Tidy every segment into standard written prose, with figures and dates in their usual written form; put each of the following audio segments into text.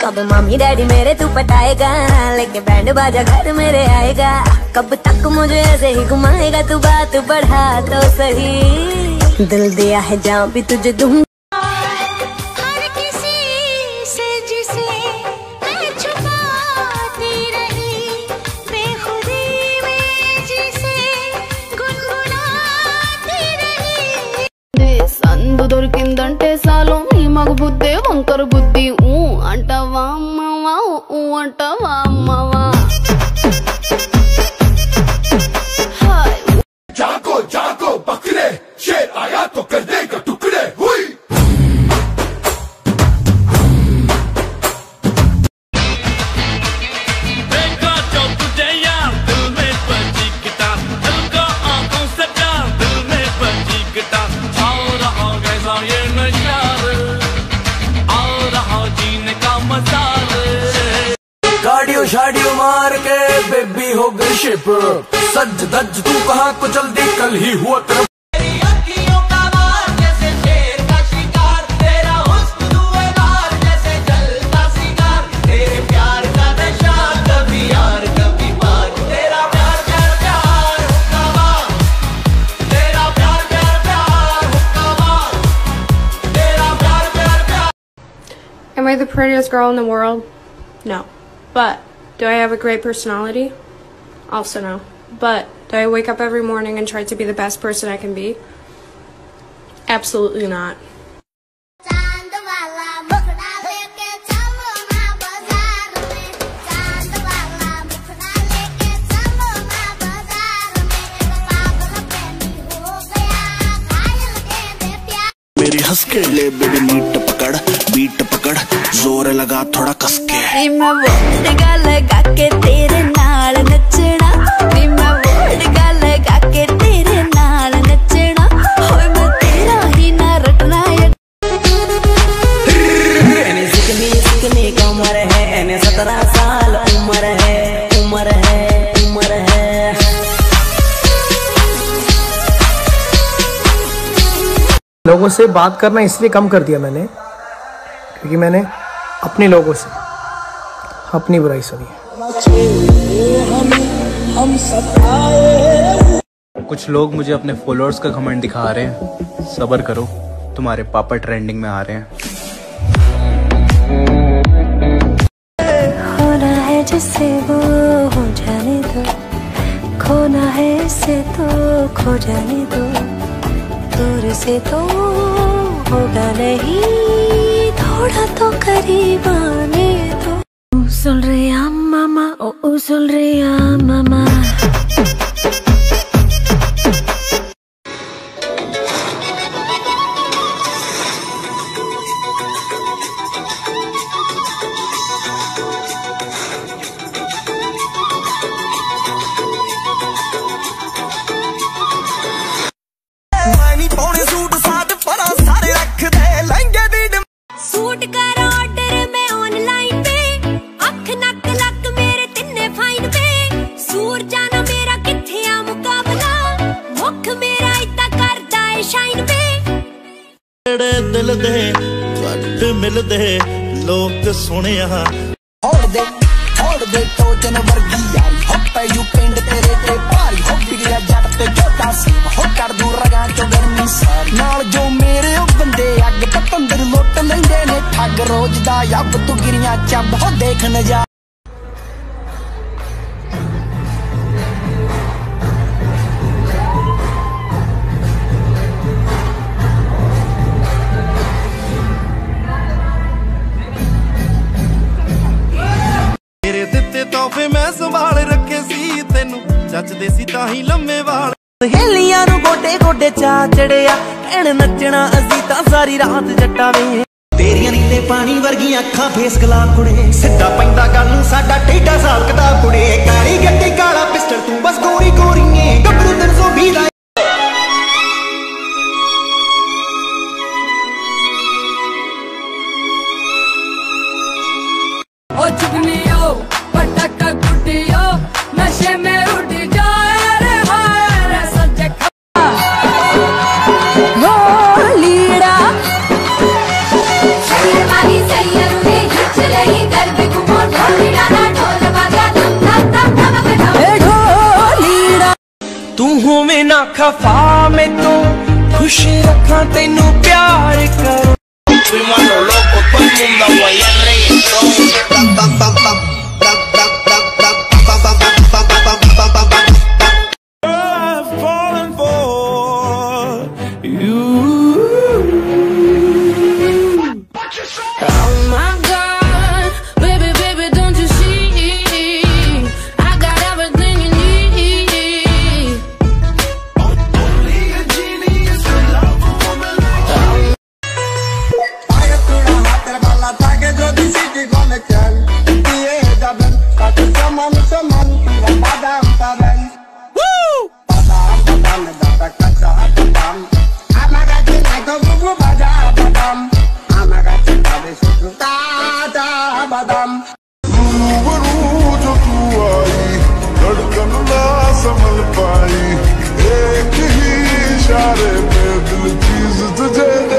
कब mummy daddy मेरे तू पटाएगा, लेके बैंड बाजा घर मेरे आएगा। कब तक मुझे ऐसे ही घुमाएगा तू, बात बढ़ा तो सही। दिल दिया है जान भी तुझे दूंगा। हर किसी से जिसे मैं छुपाती रही, बेखुदी में जिसे गुनगुनाती रही। संदु దొరికిందంటే సాలు ఈ మగ బుద్ధే వంకర బుద్ధి ఊ అంటావా అమ్మవా ఊ అంటావా అమ్మవా। जागो जागो बकरे, शेर आया तो कर देगा टुकड़े। हुई देखा जो तुझे यार, दिल में बजी गिटार, हल्का आंखों से प्यार, दिल में बजी गिटार। आओ रहा कैसा ये नशा रे, आओ रहा जीने का मजा रे। गाड़ियों शाड़ियों मार के बेबी हो गई शिप, सज धज तू कहाँ को जल्दी कल ही हुआ तेरा। तेरी अखियों का वार जैसे शेर का शिकार, तेरा हुस्न धुएंधार जैसे जलता सिगार। तेरे प्यार का नशा कभी यार कभी पार, तेरा प्यार प्यार प्यार हुक्का मार, तेरा प्यार प्यार प्यार हुक्का मार, तेरा प्यार प्यार प्यार। Am I the prettiest girl in the world? No. But do I have a great personality? Also no. But do I wake up every morning and try to be the best person I can be? Absolutely not. मेरी हंस के ले baby beat पकड़ जोर लगा थोड़ा कस के। मैं वोट लगा के तेरे नाल नचना, मैं वोट लगा के तेरे नाल नचना, होए मैं तेरा ही ना रटना। सिकनी कमर है, 17 साल उम्र है, उम्र है, उम्र है। लोगों से बात करना इसलिए कम कर दिया मैंने, क्योंकि मैंने अपने लोगों से अपनी बुराई सुनी है। कुछ लोग मुझे अपने फॉलोअर्स का कमेंट दिखा रहे हैं, सब्र करो तुम्हारे पापा ट्रेंडिंग में आ रहे हैं। होना है जिससे वो हो जाने दो, खोना है इससे तो खो जाने दो। दूर से तो होगा नहीं, थोड़ा तो करीब आने दो। सुन रही मामा, ओ सुन रही मामा। सूट साट परा सारे रख दे लहंगे दी सूट कर ऑर्डर मैं ऑनलाइन पे, अख नक लक मेरे तिन्ने फाइन पे। सूर जाना मेरा किथे आ मुकाबला, मुख मेरा इतना करदा है शाइन पे। दिल दे घट मिलदे लोग सुनिया छोड़ दे टोचन वर्गी यारी, हो पैयू पिंड तेरे ते भारी, हो बिगड़िया जट ते जोता सी, हो कर दूं रगां चों गर्मी सारी। नाल जो मेरे ओ बंदे अग पतंदर लुट लैंदे ने ठग, रोज दा यब तू गिरियां चब हो देख नजा। ਤੋਹਫੇ ਮੈਂ ਸੰਭਾਲ ਰੱਖੇ ਸੀ, ਤੈਨੂੰ ਜੱਚਦੇ ਸੀ ਤਾਂ ਹੀ ਲੰਮੇ ਵਾਲ। ਸਹੇਲੀਆਂ ਨੂੰ ਗੋਡੇ ਗੋਡੇ ਚਾ ਚੜਿਆ, ਐਣ ਨੱਚਣਾ ਅਸੀਂ ਤਾਂ ਸਾਰੀ ਰਾਤ ਜੱਟਾਂ ਵੇ। ਤੇਰੀਆਂ ਨੀਲੇ ਪਾਣੀ ਵਰਗੀਆਂ ਅੱਖਾਂ ਫੇਸ ਗਲਾ ਕੁੜੇ, ਸਿੱਧਾ ਪੈਂਦਾ ਗੱਲ ਨੂੰ ਸਾਡਾ ਟੇਢਾ ਸਾਲ ਕਦਾ ਕੁੜੇ। ਕਾਲੀ ਗੱਡੀ ਕਾਲਾ ਪਿਸਟਲ ਤੂੰ ਬਸ ਗੋਰੀ ਗੋਰੀਏ, ਗੱਭਰੂ 320 ਦਾ। ओ चुगलियो पटक गुटियो नशे में उड़ जाए रे हाय रे सज्जे हो लीड़ा। सैयद वाली सैयद में खिंच रही खफा में तू खुश रखा तेनू प्यार करूं संभल पाई एक ही इशारे पे दिल चीज तुझे दे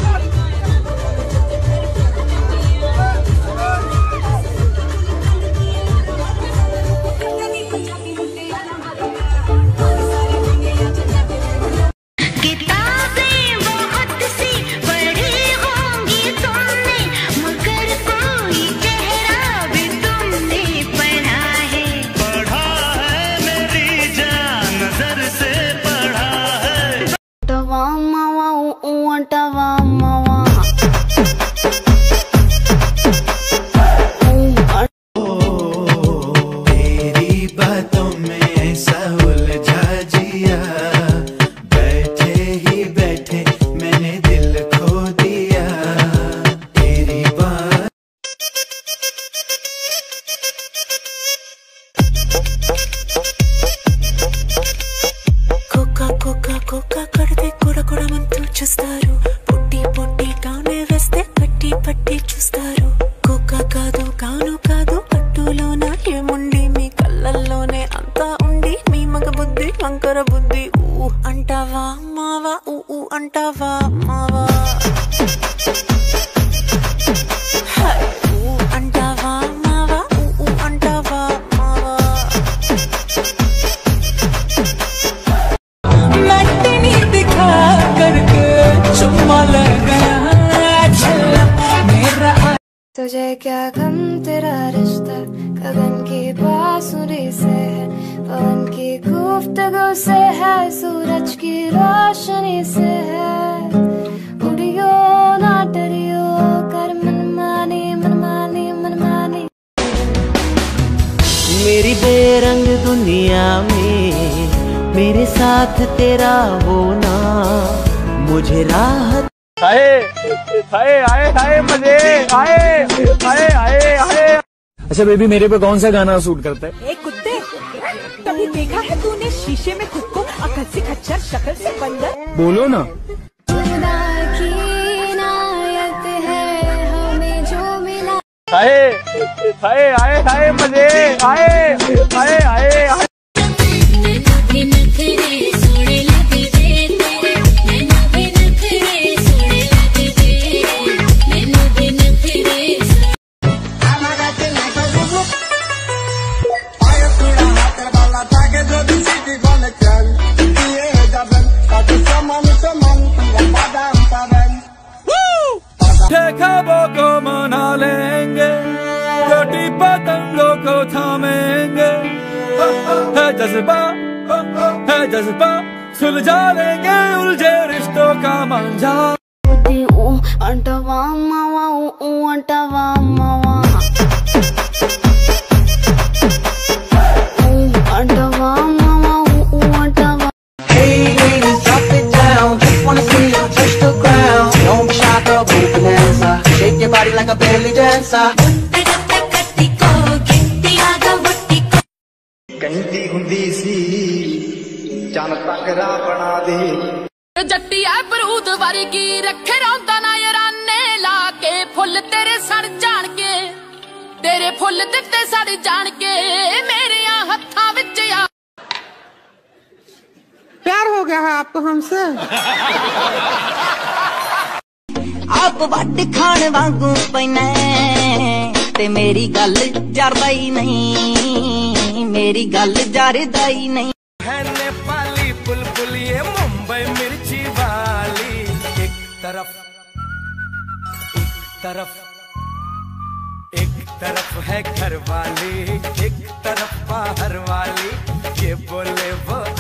చూస్తారు పొట్టి పొట్టి కానే వేస్తే కట్టి పట్టి చూస్తారు కోకా కాదు కాను కాదు అట్టులోన ఏముండి మీ కళ్ళల్లోనే అంతా ఉండి మీ మగ బుద్ధి వంకర బుద్ధి ఊ అంటావా మావా ఊ అంటావా మావా ఊ అంటావా మావా ఊ అంటావా మావా मटनी दिखा करके चुम्मा ले गया छल्ला मेरा तुझे क्या गम तेरा रिश्ता गगन की बांसुरी से है पवन की गुफ्तगू से है सूरज की रोशनी से है उड़ियो ना डरियो कर मनमानी मनमानी मनमानी मेरी बेरंग दुनिया में मेरे साथ तेरा होना मुझे राहत आए आए आए आए मजे आए आए आए आए। अच्छा बेबी मेरे पे कौन सा गाना सूट करता है? ए कुत्ते, कभी देखा है तूने शीशे में खुद को अकल से खच्चर शक्ल से बंदर? बोलो ना। खुदा की इनायत है हमें जो मिला आए आए आए आए मजे आए आए आए आए। ख्वाबों को मना लेंगे छोटी पतंगों को थामेंगे है जज्बा सुलझा लेंगे उलझे रिश्तों का मांझा अंटवा मावा अंटवा मावा अंटवा मावा अंटवा Hey ladies, drop it down. Just wanna see you touch the ground. Don't be shy, girl, go bonanza. Shake your body like a belly dancer. कहती हुंदी सी चन तकरा बना दे जट्टी है बरूद वर्गी रखे रौंदा ना यराने ला के फुल तेरे सड़ जान के तेरे फुल दिते सड़ जान के मेरे हत्था विच आ। प्यार हो गया है आपको हमसे? आप वट खान वांगू पैना ते मेरी गल जरदा ही नहीं मेरी गल जरदा ही नहीं। है नेपाली बुलबुल तरफ है घर वाली, एक तरफ बाहर वाली, ये बोले वो